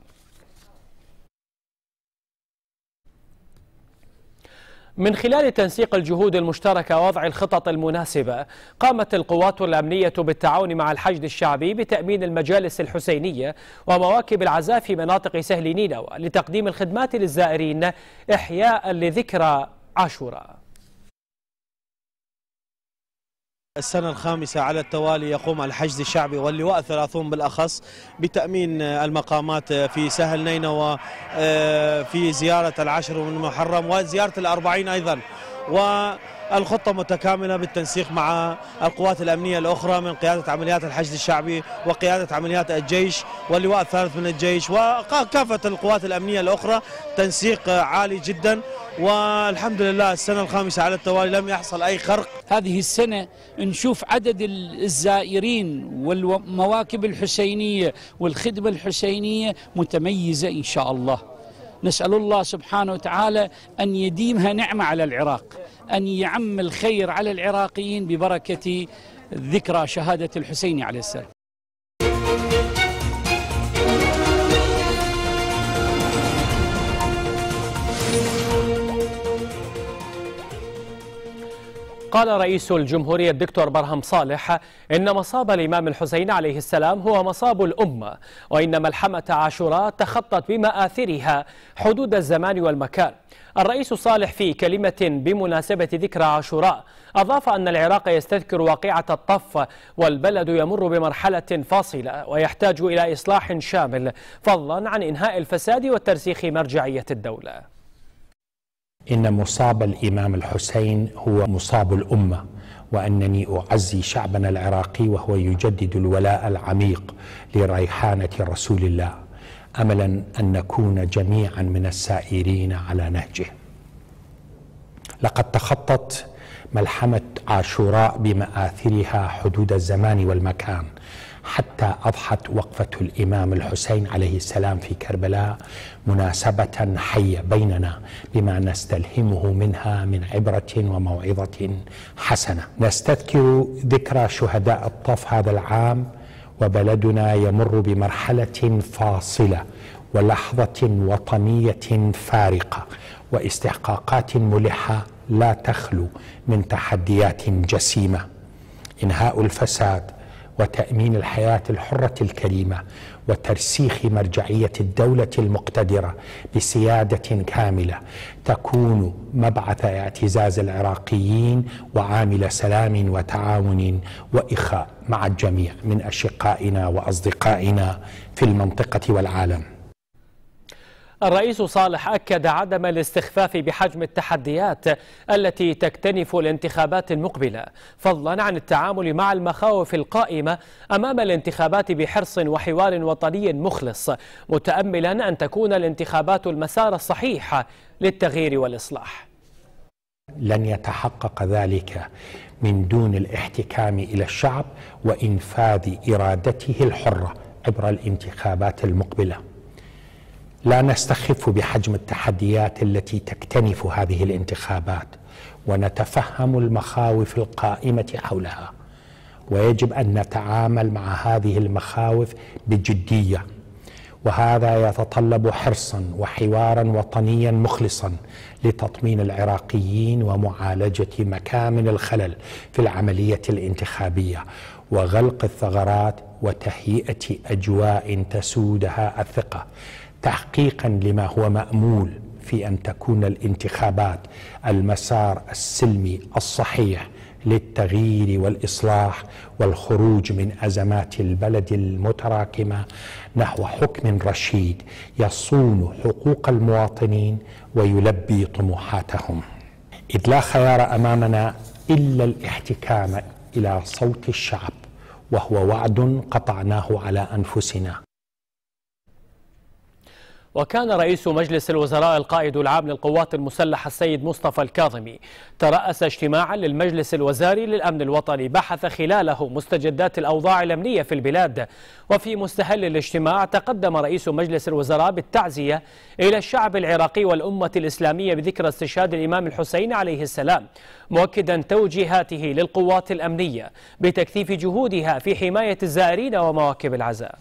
من خلال تنسيق الجهود المشتركة ووضع الخطط المناسبة، قامت القوات الأمنية بالتعاون مع الحشد الشعبي بتأمين المجالس الحسينية ومواكب العزاء في مناطق سهل نينوى لتقديم الخدمات للزائرين إحياء لذكرى عاشوراء. السنة الخامسة على التوالي يقوم الحشد الشعبي واللواء 30 بالأخص بتأمين المقامات في سهل نينوى في زيارة العاشر من محرم وزيارة الأربعين أيضا، والخطة متكاملة بالتنسيق مع القوات الأمنية الأخرى من قيادة عمليات الحشد الشعبي وقيادة عمليات الجيش واللواء الثالث من الجيش وكافة القوات الأمنية الأخرى، تنسيق عالي جدا. والحمد لله السنة الخامسة على التوالي لم يحصل أي خرق. هذه السنة نشوف عدد الزائرين والمواكب الحسينية والخدمة الحسينية متميزة إن شاء الله. نسأل الله سبحانه وتعالى أن يديمها نعمة على العراق، أن يعم الخير على العراقيين ببركة ذكرى شهادة الحسين عليه السلام. قال رئيس الجمهورية الدكتور برهم صالح إن مصاب الإمام الحسين عليه السلام هو مصاب الأمة، وإن ملحمة عاشوراء تخطت بمآثرها حدود الزمان والمكان. الرئيس صالح في كلمة بمناسبة ذكرى عاشوراء أضاف أن العراق يستذكر واقعة الطف، والبلد يمر بمرحلة فاصلة ويحتاج إلى إصلاح شامل فضلا عن إنهاء الفساد وترسيخ مرجعية الدولة. إن مصاب الإمام الحسين هو مصاب الأمة، وأنني أعزي شعبنا العراقي وهو يجدد الولاء العميق لريحانة رسول الله، أملا أن نكون جميعا من السائرين على نهجه. لقد تخطت ملحمة عاشوراء بمآثرها حدود الزمان والمكان، حتى أضحت وقفة الإمام الحسين عليه السلام في كربلاء مناسبة حية بيننا بما نستلهمه منها من عبرة وموعظة حسنة. نستذكر ذكرى شهداء الطف هذا العام، وبلدنا يمر بمرحلة فاصلة ولحظة وطنية فارقة واستحقاقات ملحة لا تخلو من تحديات جسيمة: إنهاء الفساد، وتأمين الحياة الحرة الكريمة، وترسيخ مرجعية الدولة المقتدرة بسيادة كاملة تكون مبعث اعتزاز العراقيين وعامل سلام وتعاون وإخاء مع الجميع من أشقائنا وأصدقائنا في المنطقة والعالم. الرئيس صالح أكد عدم الاستخفاف بحجم التحديات التي تكتنف الانتخابات المقبلة، فضلا عن التعامل مع المخاوف القائمة أمام الانتخابات بحرص وحوار وطني مخلص، متأملا أن تكون الانتخابات المسار الصحيح للتغيير والإصلاح. لن يتحقق ذلك من دون الاحتكام إلى الشعب وإنفاذ إرادته الحرة عبر الانتخابات المقبلة. لا نستخف بحجم التحديات التي تكتنف هذه الانتخابات، ونتفهم المخاوف القائمة حولها، ويجب أن نتعامل مع هذه المخاوف بجدية، وهذا يتطلب حرصا وحوارا وطنيا مخلصا لتطمين العراقيين ومعالجة مكامن الخلل في العملية الانتخابية وغلق الثغرات وتهيئة أجواء تسودها الثقة، تحقيقا لما هو مأمول في أن تكون الانتخابات المسار السلمي الصحيح للتغيير والإصلاح والخروج من أزمات البلد المتراكمة نحو حكم رشيد يصون حقوق المواطنين ويلبي طموحاتهم، إذ لا خيار أمامنا إلا الاحتكام إلى صوت الشعب، وهو وعد قطعناه على أنفسنا. وكان رئيس مجلس الوزراء القائد العام للقوات المسلحة السيد مصطفى الكاظمي ترأس اجتماعا للمجلس الوزاري للأمن الوطني بحث خلاله مستجدات الأوضاع الأمنية في البلاد. وفي مستهل الاجتماع تقدم رئيس مجلس الوزراء بالتعزية إلى الشعب العراقي والأمة الإسلامية بذكرى استشهاد الإمام الحسين عليه السلام، مؤكدا توجيهاته للقوات الأمنية بتكثيف جهودها في حماية الزائرين ومواكب العزاء.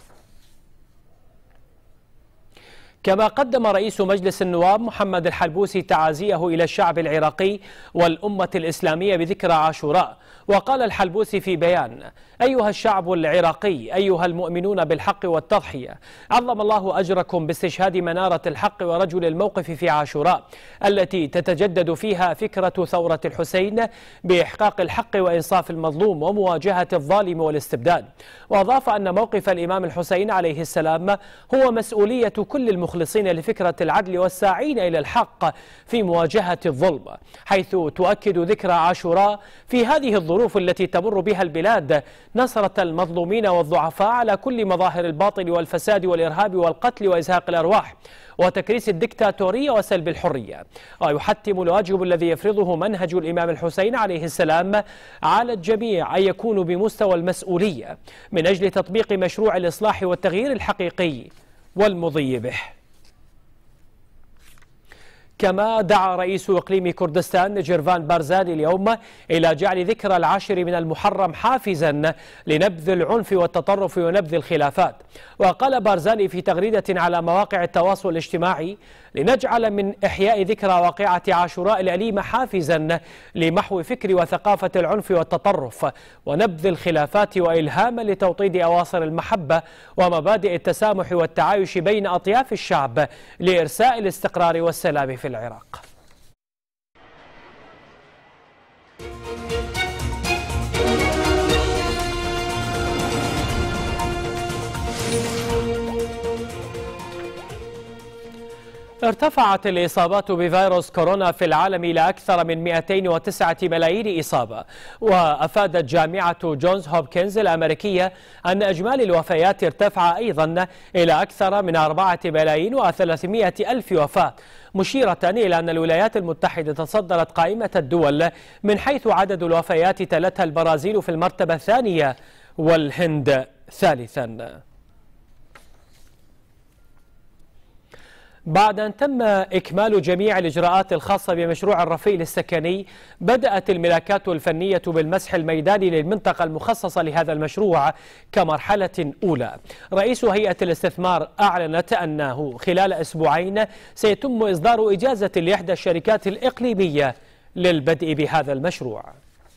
كما قدم رئيس مجلس النواب محمد الحلبوسي تعازيه إلى الشعب العراقي والأمة الإسلامية بذكرى عاشوراء، وقال الحلبوسي في بيان: أيها الشعب العراقي، أيها المؤمنون بالحق والتضحية، عظم الله أجركم باستشهاد منارة الحق ورجل الموقف في عاشوراء التي تتجدد فيها فكرة ثورة الحسين بإحقاق الحق وإنصاف المظلوم ومواجهة الظالم والاستبداد. وأضاف أن موقف الإمام الحسين عليه السلام هو مسؤولية كل المخلصين لفكرة العدل والساعين إلى الحق في مواجهة الظلم، حيث تؤكد ذكرى عاشوراء في هذه الظروف التي تمر بها البلاد نصرة المظلومين والضعفاء على كل مظاهر الباطل والفساد والإرهاب والقتل وإزهاق الأرواح وتكريس الدكتاتورية وسلب الحرية. ويحتم الواجب الذي يفرضه منهج الإمام الحسين عليه السلام على الجميع أن يكونوا بمستوى المسؤولية من أجل تطبيق مشروع الإصلاح والتغيير الحقيقي والمضي به. كما دعا رئيس إقليم كردستان جيرفان بارزاني اليوم إلى جعل ذكرى العاشر من المحرم حافزا لنبذ العنف والتطرف ونبذ الخلافات. وقال بارزاني في تغريدة على مواقع التواصل الاجتماعي: لنجعل من إحياء ذكرى واقعة عاشوراء الأليمة حافزا لمحو فكر وثقافة العنف والتطرف ونبذ الخلافات، وإلهاما لتوطيد أواصر المحبة ومبادئ التسامح والتعايش بين أطياف الشعب لإرساء الاستقرار والسلام في العراق. ارتفعت الإصابات بفيروس كورونا في العالم إلى أكثر من 209 ملايين إصابة. وأفادت جامعة جونز هوبكنز الأمريكية أن إجمالي الوفيات ارتفع أيضا إلى أكثر من 4,300,000 وفاة، مشيرة إلى أن الولايات المتحدة تصدرت قائمة الدول من حيث عدد الوفيات، تلتها البرازيل في المرتبة الثانية والهند ثالثا. بعد أن تم إكمال جميع الإجراءات الخاصة بمشروع الرفيل السكني، بدأت الملاكات الفنية بالمسح الميداني للمنطقة المخصصة لهذا المشروع كمرحلة أولى. رئيس هيئة الاستثمار أعلنت أنه خلال أسبوعين سيتم إصدار إجازة لإحدى الشركات الإقليمية للبدء بهذا المشروع.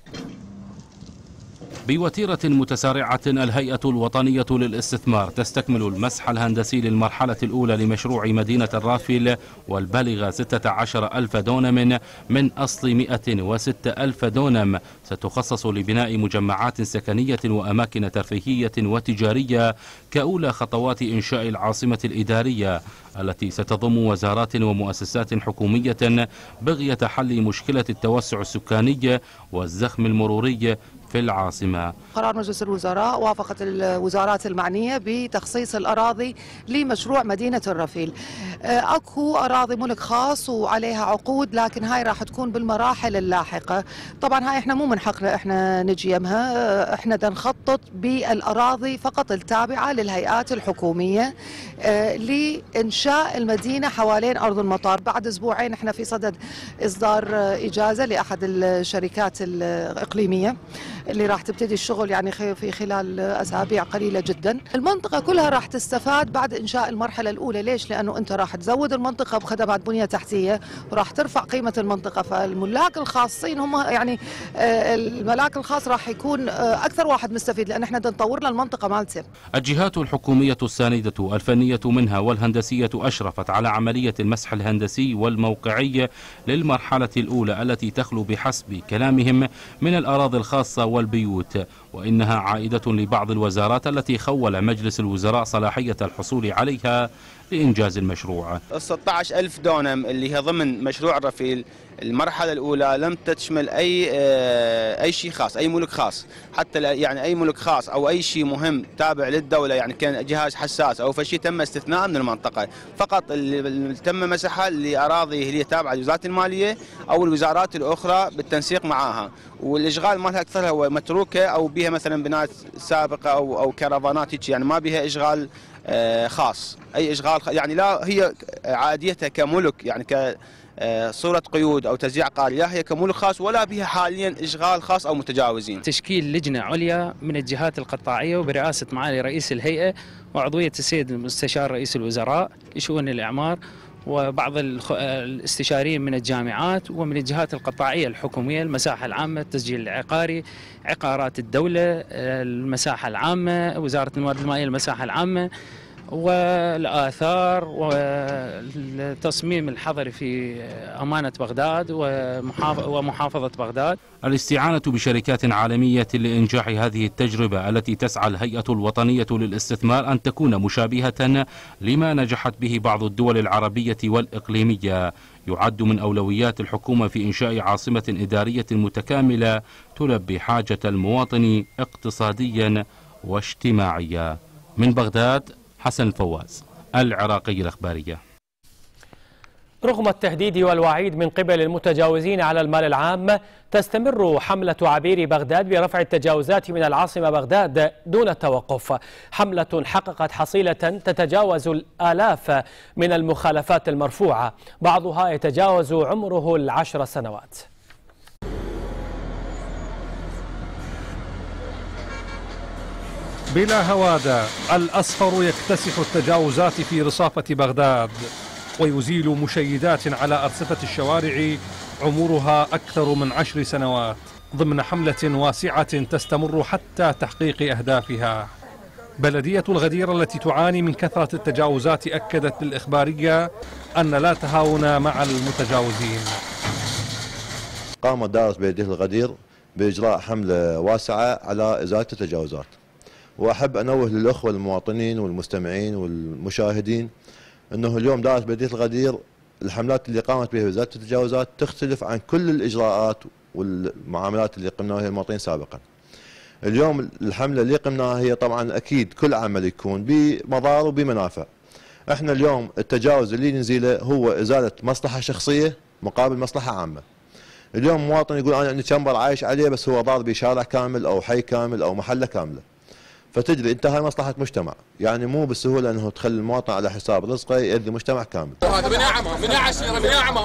بوتيرة متسارعة الهيئة الوطنية للاستثمار تستكمل المسح الهندسي للمرحلة الأولى لمشروع مدينة الرافيل والبالغ 16,000 دونم من أصل 106,000 دونم، ستخصص لبناء مجمعات سكنية وأماكن ترفيهية وتجارية كأولى خطوات إنشاء العاصمة الإدارية التي ستضم وزارات ومؤسسات حكومية بغية حل مشكلة التوسع السكاني والزخم المروري في العاصمة. قرار مجلس الوزراء وافقت الوزارات المعنية بتخصيص الأراضي لمشروع مدينة الرفيل. أكو أراضي ملك خاص وعليها عقود، لكن هاي راح تكون بالمراحل اللاحقة. طبعا هاي احنا مو من حقنا احنا نجي يمها، احنا دا نخطط بالأراضي فقط التابعة للهيئات الحكومية لإنشاء المدينة حوالين أرض المطار. بعد أسبوعين احنا في صدد إصدار إجازة لأحد الشركات الإقليمية اللي راح تبتدي الشغل يعني في خلال أسابيع قليلة جدا. المنطقة كلها راح تستفاد بعد إنشاء المرحلة الأولى. ليش؟ لأنه أنت راح تزود المنطقة بخدمات بنية تحتية وراح ترفع قيمة المنطقة. فالملاك الخاصين هم يعني الملاك الخاص راح يكون أكثر واحد مستفيد، لأن احنا نطور له المنطقة مالته. الجهات الحكومية الساندة الفنية منها والهندسية أشرفت على عملية المسح الهندسي والموقعي للمرحلة الأولى التي تخلو بحسب كلامهم من الأراضي الخاصة والبيوت، وإنها عائدة لبعض الوزارات التي خول مجلس الوزراء صلاحية الحصول عليها لإنجاز المشروع. 16,000 دونم اللي هي ضمن مشروع الرفيل المرحلة الأولى لم تشمل أي شيء خاص، أي ملك خاص، حتى يعني أي ملك خاص أو أي شيء مهم تابع للدولة، يعني كان جهاز حساس أو فشي تم استثناء من المنطقة. فقط اللي تم مسحها لأراضي اللي تابعة لوزارة المالية أو الوزارات الأخرى بالتنسيق معها، والإشغال مالها أكثرها هو متروكة أو بها مثلا بنايات سابقة أو كرفانات، يعني ما بها إشغال خاص. أي إشغال يعني لا هي عاديتها كملك، يعني صورة قيود أو توزيع عقاري، لا هي كملك خاص ولا بها حاليا إشغال خاص أو متجاوزين. تشكيل لجنة عليا من الجهات القطاعية وبرئاسة معالي رئيس الهيئة وعضوية السيد المستشار رئيس الوزراء لشؤون الإعمار وبعض الاستشاريين من الجامعات ومن الجهات القطاعية الحكومية، المساحة العامة، التسجيل العقاري، عقارات الدولة، المساحة العامة، وزارة الموارد المائية المساحة العامة، والآثار، والتصميم الحضري في أمانة بغداد ومحافظة بغداد. الاستعانة بشركات عالمية لإنجاح هذه التجربة التي تسعى الهيئة الوطنية للاستثمار أن تكون مشابهة لما نجحت به بعض الدول العربية والإقليمية، يعد من أولويات الحكومة في إنشاء عاصمة إدارية متكاملة تلبي حاجة المواطن اقتصاديا واجتماعيا. من بغداد حسن الفواز، العراقية الإخبارية. رغم التهديد والوعيد من قبل المتجاوزين على المال العام، تستمر حملة عبير بغداد برفع التجاوزات من العاصمة بغداد دون توقف. حملة حققت حصيلة تتجاوز الآلاف من المخالفات المرفوعة، بعضها يتجاوز عمره 10 سنوات. بلا هوادة الأصفر يكتسح التجاوزات في رصافة بغداد ويزيل مشيدات على أرصفة الشوارع عمرها أكثر من 10 سنوات ضمن حملة واسعة تستمر حتى تحقيق أهدافها. بلدية الغدير التي تعاني من كثرة التجاوزات أكدت للإخبارية أن لا تهاون مع المتجاوزين. قامت دائرة بلدية الغدير بإجراء حملة واسعة على إزالة التجاوزات، وأحب أنوه للأخوة المواطنين والمستمعين والمشاهدين أنه اليوم دائرة بلدية الغدير الحملات اللي قامت بها وزارة التجاوزات تختلف عن كل الإجراءات والمعاملات اللي قمنا بها المواطنين سابقا. اليوم الحملة اللي قمناها هي طبعا أكيد كل عمل يكون بمضار وبمنافع. احنا اليوم التجاوز اللي نزيله هو إزالة مصلحة شخصية مقابل مصلحة عامة. اليوم مواطن يقول أنا عندي شمبر عايش عليه بس هو ضار بشارع كامل أو حي كامل أو محلة كاملة، فتدري انت هاي مصلحة مجتمع، يعني مو بالسهولة انه تخلي المواطن على حساب رزقه يؤذي مجتمع كامل. هذا من اعمى من عشيرة من اعمى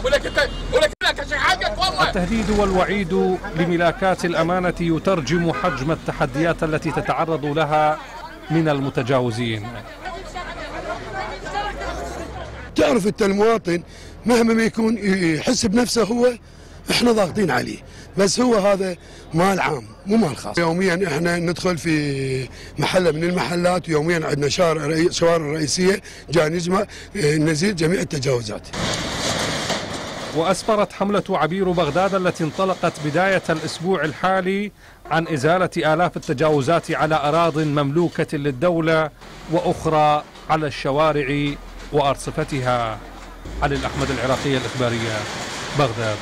التهديد والوعيد لملاكات الأمانة يترجم حجم التحديات التي تتعرض لها من المتجاوزين. تعرف انت المواطن مهما ما يكون يحس بنفسه هو احنا ضاغطين عليه، بس هو هذا مال عام مو مال خاص. يوميا احنا ندخل في محله من المحلات، ويوميا عندنا شوارع رئيسيه جاي نجمع نزيل جميع التجاوزات. وأسفرت حملة عبير بغداد التي انطلقت بداية الأسبوع الحالي عن إزالة آلاف التجاوزات على أراضٍ مملوكة للدولة وأخرى على الشوارع وأرصفتها. علي الأحمد، العراقية الإخبارية، بغداد.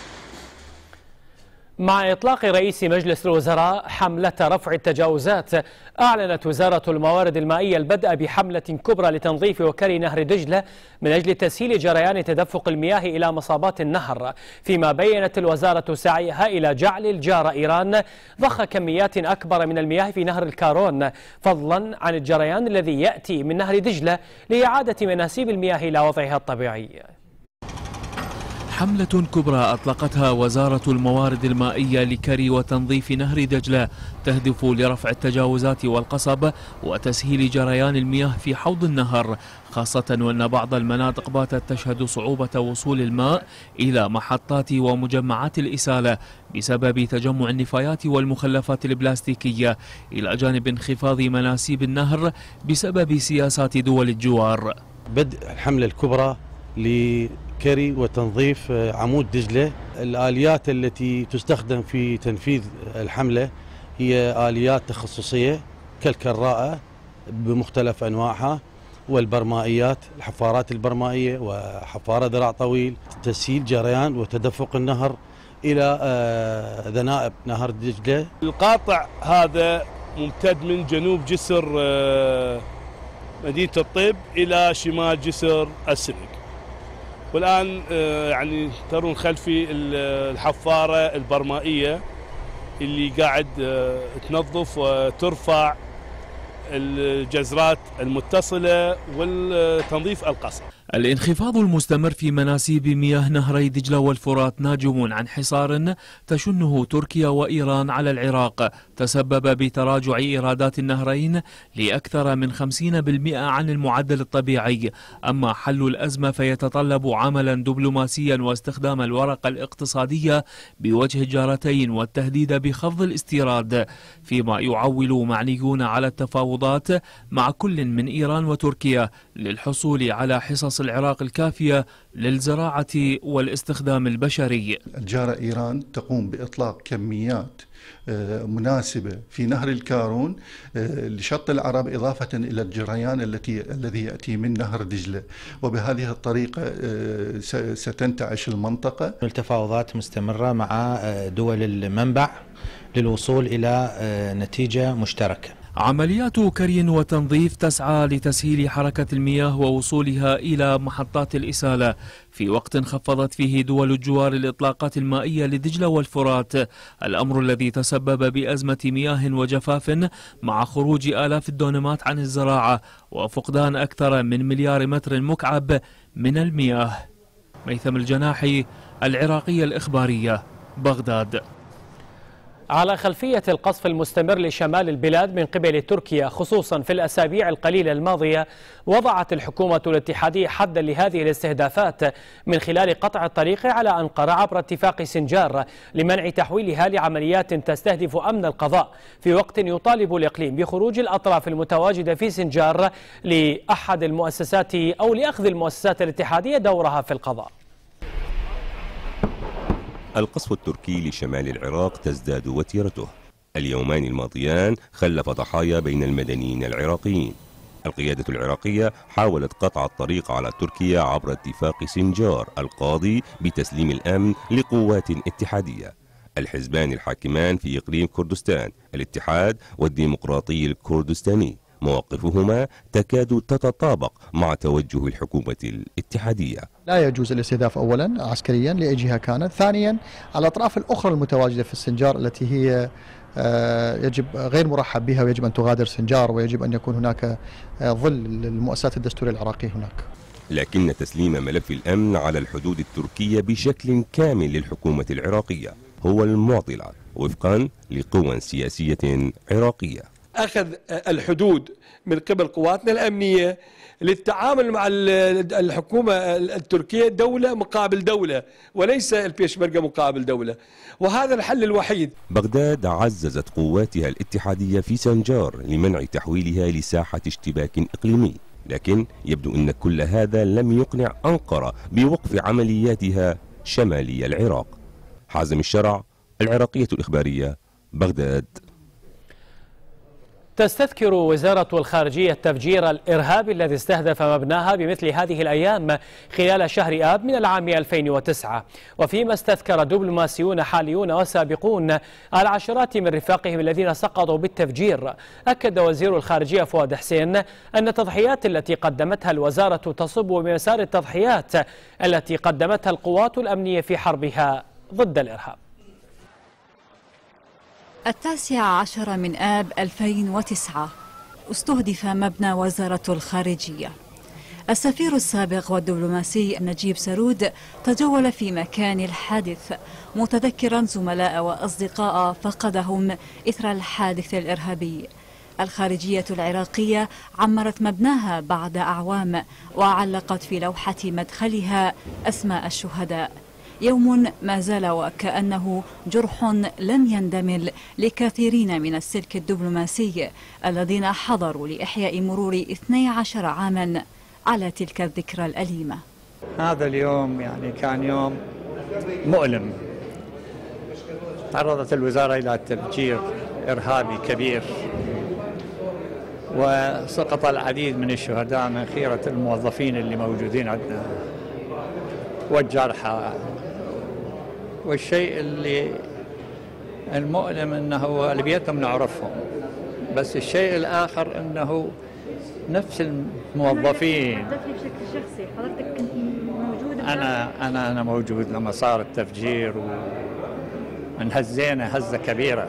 مع إطلاق رئيس مجلس الوزراء حملة رفع التجاوزات، أعلنت وزارة الموارد المائية البدء بحملة كبرى لتنظيف وكري نهر دجلة من أجل تسهيل جريان تدفق المياه إلى مصابات النهر، فيما بيّنت الوزارة سعيها إلى جعل الجارة إيران ضخ كميات أكبر من المياه في نهر الكارون، فضلا عن الجريان الذي يأتي من نهر دجلة لإعادة مناسيب المياه إلى وضعها الطبيعي. حملة كبرى أطلقتها وزارة الموارد المائية لكري وتنظيف نهر دجلة تهدف لرفع التجاوزات والقصب وتسهيل جريان المياه في حوض النهر، خاصة وأن بعض المناطق باتت تشهد صعوبة وصول الماء إلى محطات ومجمعات الإسالة بسبب تجمع النفايات والمخلفات البلاستيكية، إلى جانب انخفاض مناسيب النهر بسبب سياسات دول الجوار. بدء الحملة الكبرى لكري وتنظيف عمود دجلة. الآليات التي تستخدم في تنفيذ الحملة هي آليات تخصصية كالكراءة بمختلف أنواعها، والبرمائيات، الحفارات البرمائية وحفارة ذراع طويل، تسهيل جريان وتدفق النهر إلى ذنائب نهر دجلة. القاطع هذا ممتد من جنوب جسر مدينة الطيب إلى شمال جسر السنق، والآن يعني ترون خلفي الحفارة البرمائية اللي قاعد تنظف وترفع الجزرات المتصلة والتنظيف القصب. الانخفاض المستمر في مناسيب مياه نهري دجلة والفرات ناجم عن حصار تشنه تركيا وإيران على العراق تسبب بتراجع إيرادات النهرين لأكثر من 50% عن المعدل الطبيعي. أما حل الأزمة فيتطلب عملا دبلوماسيا واستخدام الورقة الاقتصادية بوجه الجارتين والتهديد بخفض الاستيراد، فيما يعول معنيون على التفاوضات مع كل من إيران وتركيا للحصول على حصص العراق الكافية للزراعة والاستخدام البشري. الجارة إيران تقوم بإطلاق كميات مناسبة في نهر الكارون لشط العرب، إضافة إلى الجريان الذي يأتي من نهر دجلة، وبهذه الطريقة ستنتعش المنطقة. التفاوضات مستمرة مع دول المنبع للوصول إلى نتيجة مشتركة. عمليات كري وتنظيف تسعى لتسهيل حركة المياه ووصولها إلى محطات الإسالة، في وقت خفضت فيه دول الجوار الإطلاقات المائية لدجلة والفرات، الأمر الذي تسبب بأزمة مياه وجفاف مع خروج آلاف الدونمات عن الزراعة وفقدان أكثر من مليار متر مكعب من المياه. ميثم الجناحي، العراقية الإخبارية، بغداد. على خلفية القصف المستمر لشمال البلاد من قبل تركيا خصوصا في الأسابيع القليلة الماضية، وضعت الحكومة الاتحادية حدا لهذه الاستهدافات من خلال قطع الطريق على أنقرة عبر اتفاق سنجار لمنع تحويلها لعمليات تستهدف أمن القضاء، في وقت يطالب الإقليم بخروج الأطراف المتواجدة في سنجار لأحد المؤسسات أو لأخذ المؤسسات الاتحادية دورها في القضاء. القصف التركي لشمال العراق تزداد وتيرته. اليومان الماضيان خلف ضحايا بين المدنيين العراقيين. القيادة العراقية حاولت قطع الطريق على تركيا عبر اتفاق سنجار القاضي بتسليم الأمن لقوات اتحادية. الحزبان الحاكمان في إقليم كردستان، الاتحاد والديمقراطي الكردستاني، مواقفهما تكاد تتطابق مع توجه الحكومة الاتحادية. لا يجوز الاستهداف أولا عسكريا لأي جهة كانت، ثانيا على الأطراف الأخرى المتواجدة في السنجار التي هي يجب غير مرحب بها ويجب أن تغادر سنجار، ويجب أن يكون هناك ظل للمؤسسات الدستورية العراقية هناك. لكن تسليم ملف الأمن على الحدود التركية بشكل كامل للحكومة العراقية هو المعضلة وفقا لقوى سياسية عراقية. أخذ الحدود من قبل قواتنا الأمنية للتعامل مع الحكومة التركية دولة مقابل دولة، وليس البيشمركة مقابل دولة، وهذا الحل الوحيد. بغداد عززت قواتها الاتحادية في سنجار لمنع تحويلها لساحة اشتباك إقليمي، لكن يبدو أن كل هذا لم يقنع أنقرة بوقف عملياتها شمالي العراق. حازم الشرع، العراقية الإخبارية، بغداد. تستذكر وزارة الخارجية التفجير الإرهابي الذي استهدف مبناها بمثل هذه الأيام خلال شهر آب من العام 2009، وفيما استذكر دبلوماسيون حاليون وسابقون العشرات من رفاقهم الذين سقطوا بالتفجير. أكد وزير الخارجية فؤاد حسين أن التضحيات التي قدمتها الوزارة تصب بمسار التضحيات التي قدمتها القوات الأمنية في حربها ضد الإرهاب. 19 من آب 2009 استهدف مبنى وزارة الخارجية. السفير السابق والدبلوماسي نجيب سرود تجول في مكان الحادث متذكرا زملاء وأصدقاء فقدهم إثر الحادث الإرهابي. الخارجية العراقية عمرت مبناها بعد أعوام وعلقت في لوحة مدخلها أسماء الشهداء. يوم ما زال وكأنه جرح لم يندمل لكثيرين من السلك الدبلوماسي الذين حضروا لإحياء مرور 12 عاما على تلك الذكرى الأليمة. هذا اليوم يعني كان يوم مؤلم. تعرضت الوزارة إلى تفجير إرهابي كبير، وسقط العديد من الشهداء من خيرة الموظفين اللي موجودين عندنا والجرحى. والشيء اللي المؤلم انه اغلبيتهم نعرفهم، بس الشيء الاخر انه نفس الموظفين. بشكل شخصي حضرتك كنت موجود؟ انا موجود لما صار التفجير وانهزينا هزه كبيره.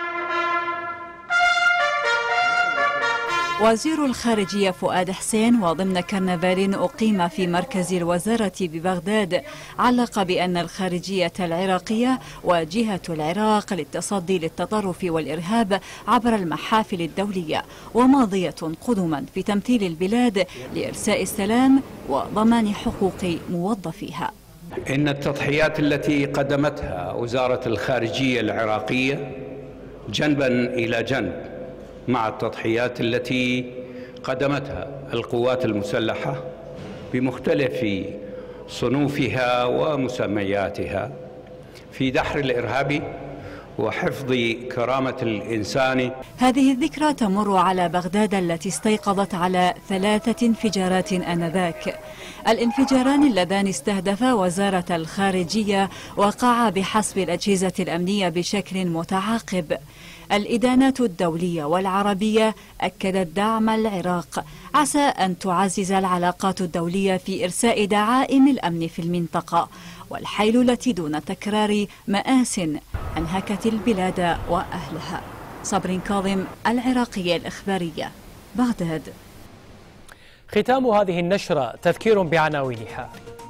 وزير الخارجية فؤاد حسين وضمن كرنفال أقيم في مركز الوزارة ببغداد علق بأن الخارجية العراقية واجهة العراق للتصدي للتطرف والإرهاب عبر المحافل الدولية، وماضية قدما في تمثيل البلاد لإرساء السلام وضمان حقوق موظفيها. إن التضحيات التي قدمتها وزارة الخارجية العراقية جنبا إلى جنب مع التضحيات التي قدمتها القوات المسلحة بمختلف صنوفها ومسمياتها في دحر الإرهاب وحفظ كرامة الإنسان. هذه الذكرى تمر على بغداد التي استيقظت على 3 انفجارات آنذاك. الانفجاران اللذان استهدفا وزارة الخارجية وقعا بحسب الأجهزة الأمنية بشكل متعاقب. الإدانات الدولية والعربية أكدت دعم العراق، عسى أن تعزز العلاقات الدولية في إرساء دعائم الأمن في المنطقة والحيلولة دون تكرار مآس أنهكت البلاد وأهلها. صبر كاظم، العراقية الإخبارية، بغداد. ختام هذه النشرة تذكير بعناوينها.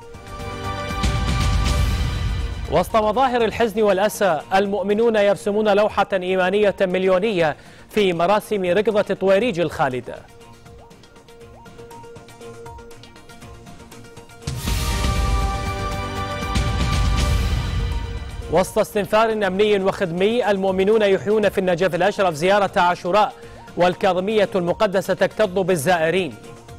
وسط مظاهر الحزن والأسى المؤمنون يرسمون لوحة إيمانية مليونية في مراسم ركضة طويريج الخالدة. وسط استنفار أمني وخدمي المؤمنون يحيون في النجف الأشرف زيارة عاشوراء والكاظمية المقدسة تكتظ بالزائرين.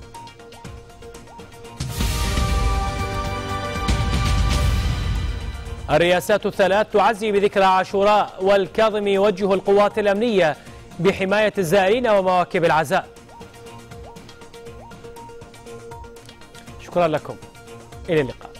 الرئاسات الثلاث تعزي بذكرى عاشوراء والكاظمي يوجه القوات الأمنية بحماية الزائرين ومواكب العزاء. شكرا لكم، إلى اللقاء.